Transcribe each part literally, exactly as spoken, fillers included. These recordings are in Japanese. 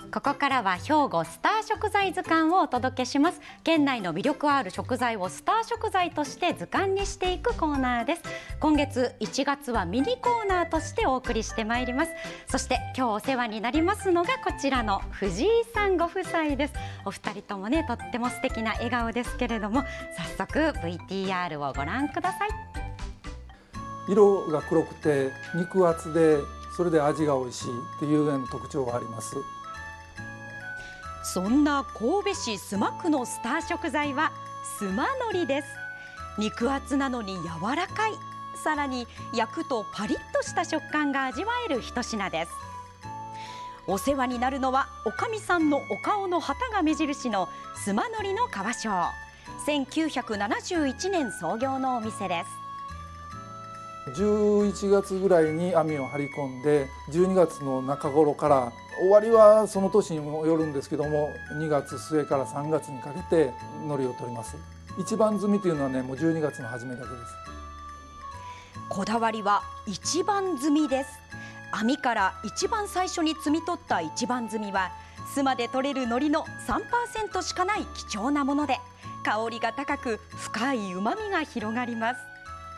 ここからは兵庫スター食材図鑑をお届けします。県内の魅力ある食材をスター食材として図鑑にしていくコーナーです。今月いちがつはミニコーナーとしてお送りしてまいります。そして今日お世話になりますのがこちらの藤井さんご夫妻です。お二人ともね、とっても素敵な笑顔ですけれども、早速 ブイティーアール をご覧ください。 色が黒くて肉厚で、それで味が美味しいっていうような特徴があります。 そんな神戸市須磨区のスター食材は須磨海苔です。肉厚なのに柔らかい、さらに焼くとパリッとした食感が味わえる一品です。お世話になるのはおかみさんのお顔の旗が目印の須磨海苔の川商。せんきゅうひゃくななじゅういちねん創業のお店です。 じゅういちがつぐらいに網を張り込んで、じゅうにがつの中頃から終わりはその年にもよるんですけども、にがつ末からさんがつにかけて海苔を取ります。一番摘みというのはね、もうじゅうにがつの初めだけです。 こだわりは一番摘みです。網から一番最初に摘み取った一番摘みは須磨で取れる海苔の さんパーセント しかない貴重なもので、香りが高く深い旨みが広がります。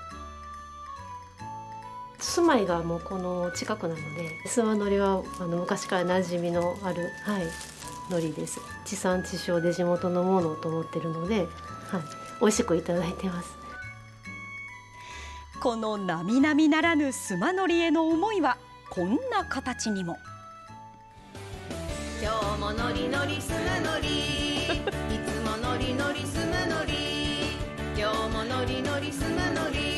住まいがもうこの近くなので、諏訪海苔はあの昔から馴染みのある、はい、海苔です。地産地消で地元のものと思っているので、はい、美味しくいただいてます。 この並々ならぬ須磨海苔への思いはこんな形にも。 今日ものりのり須磨海苔、いつものりのり須磨海苔、今日ものりのり須磨海苔、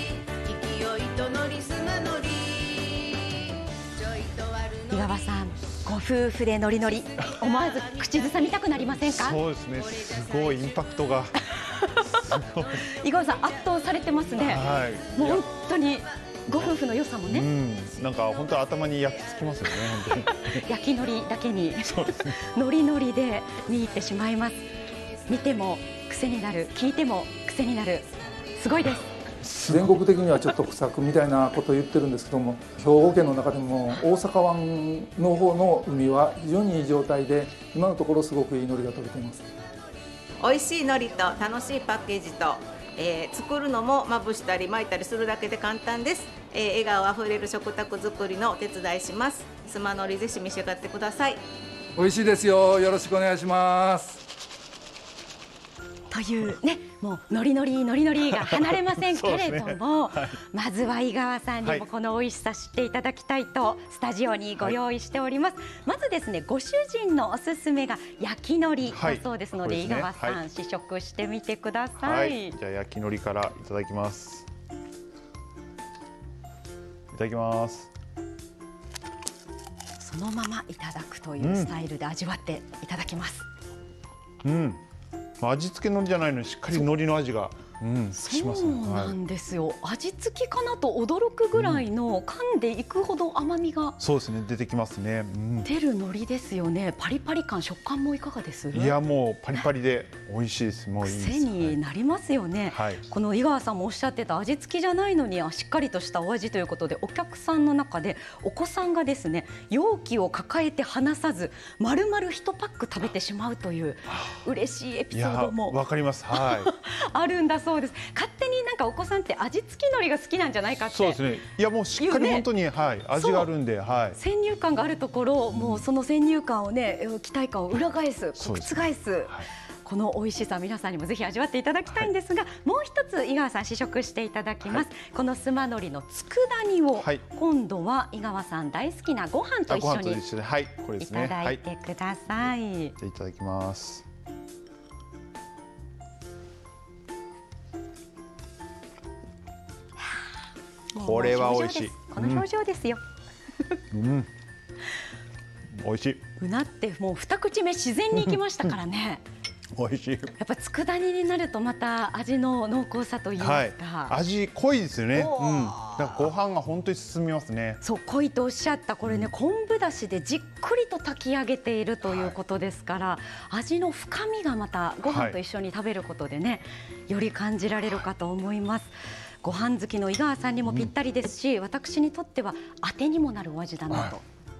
井川さん、ご夫婦でノリノリ、思わず口ずさみたくなりませんか？ そうですね、すごいインパクトが井川さん、圧倒されてますね。はい、もう本当にご夫婦の良さもね、うん、 なんか本当頭に焼き付きますよね。本当に焼き海苔だけにそうですね、 ノリノリで見入ってしまいます。見ても癖になる、聞いても癖になる、すごいです。 全国的にはちょっと不作みたいなことを言ってるんですけども、兵庫県の中でも大阪湾の方の海は非常にいい状態で、今のところすごくいい海苔が取れています。 美味しい海苔と楽しいパッケージと、えー、作るのもまぶしたり巻いたりするだけで簡単です。えー、笑顔あふれる食卓作りのお手伝いします。須磨海苔ぜひ召し上がってください。 美味しいですよ。よろしくお願いします。 というね、もうノリノリノリノリが離れませんけれども、ね、はい、まずは井川さんにもこの美味しさ知っていただきたいとスタジオにご用意しております。はい、まずですね、ご主人のおすすめが焼き海苔だそうですので、はい、井川さん、はい、試食してみてください。はい、 じゃあ焼き海苔からいただきます。いただきます。 そのままいただくというスタイルで味わっていただきます。 うん、うん味付け海苔じゃないのにしっかり海苔の味が、うん、しますね。 そうなんですよ、はい、味付きかなと驚くぐらいの、噛んでいくほど甘みが、 そうですね、出てきますね。うん、 出る海苔ですよね。パリパリ感、食感もいかがです？ いや、もうパリパリで美味しいです。もういいです。 癖になりますよね。はい、この井川さんもおっしゃってた味付きじゃないのにしっかりとしたお味ということで、お客さんの中でお子さんがですね、容器を抱えて離さず丸々一パック食べてしまうという嬉しいエピソードもわかります。はい、 あるんだそうです。勝手になんかお子さんって味付き海苔が好きなんじゃないかって。 そうですね。いや、もうしっかり本当に、ね、はい、味があるんで、はい、 先入観があるところ、もうその先入観をね、期待感を裏返す、覆す、はい、この美味しさ、皆さんにもぜひ味わっていただきたいんですが、はい、もう一つ井川さん試食していただきます。はい、この須磨海苔の佃煮を、はい、今度は井川さん大好きなご飯と一緒にいただいてください。 いただきます。これは美味しい。 この表情ですよ。 うん、美味しい。 うなってもう二口目自然にいきましたからね。 美味しい。 やっぱ佃煮になるとまた味の濃厚さといいますか、 はい、味濃いですよね。うん、だからご飯が本当に進みますね。 そう、濃いとおっしゃったこれね、昆布だしでじっくりと炊き上げているということですから、はい、味の深みがまたご飯と一緒に食べることでね、はい、より感じられるかと思います。ご飯好きの井川さんにもぴったりですし、うん、私にとっては当てにもなるお味だなと。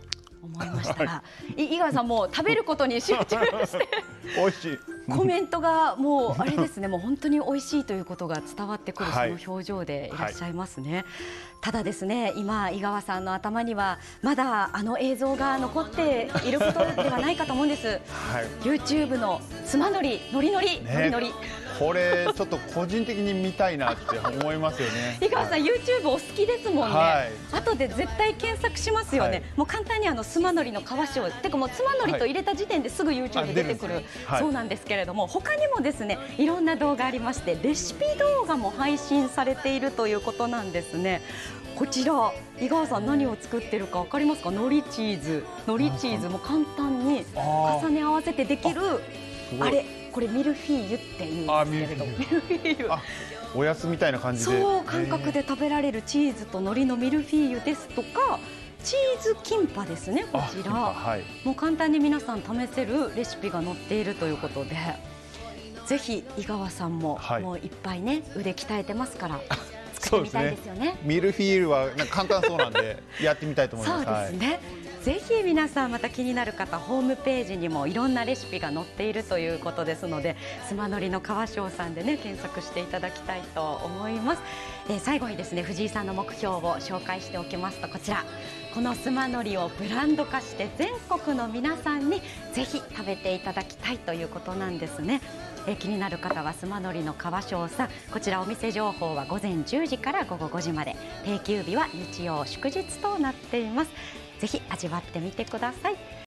思いましたら、い井川さんもう食べることに集中して美味しい。 コメントがもうあれですね、もう本当に美味しいということが伝わってくる、 はいその表情でいらっしゃいますね。はい、ただですね、今井川さんの頭にはまだあの映像が残っていることではないかと思うんです。はい、YouTube のつまのりのりのりのりのり。 これちょっと個人的に見たいなって思いますよね。 井川さん、はい、YouTube お好きですもんね。はい、後で絶対検索しますよね。はい、もう簡単にあのスマのりの皮塩、てかもうつまのりと入れた時点ですぐ YouTube で出てくる、はい、そうなんですけれども、他にもですね、いろんな動画ありまして、レシピ動画も配信されているということなんですね。こちら井川さん、何を作ってるかわかりますか？海苔チーズ、海苔チーズも簡単に重ね合わせてできるあれ。これミルフィーユっていうんですけれども、ミルフィーユ、 おやつみたいな感じで、 そう感覚で食べられるチーズと海苔のミルフィーユですとか、チーズキンパですね、こちら、はい、もう簡単に皆さん試せるレシピが載っているということで、ぜひ井川さんも、はい、もういっぱいね腕鍛えてますから作ってみたいですよね。 ミルフィーユは簡単そうなんでやってみたいと思います。 そうですね、はい、ぜひ皆さんまた気になる方、ホームページにもいろんなレシピが載っているということですので、スマのりの川翔さんでね検索していただきたいと思います。えー、最後にですね、藤井さんの目標を紹介しておきますと、こちら、このスマのりをブランド化して全国の皆さんにぜひ食べていただきたいということなんですね。えー、気になる方はスマのりの川翔さん、こちらお店情報は午前じゅうじから午後ごじまで、定休日は日曜祝日となっています。ぜひ味わってみてください。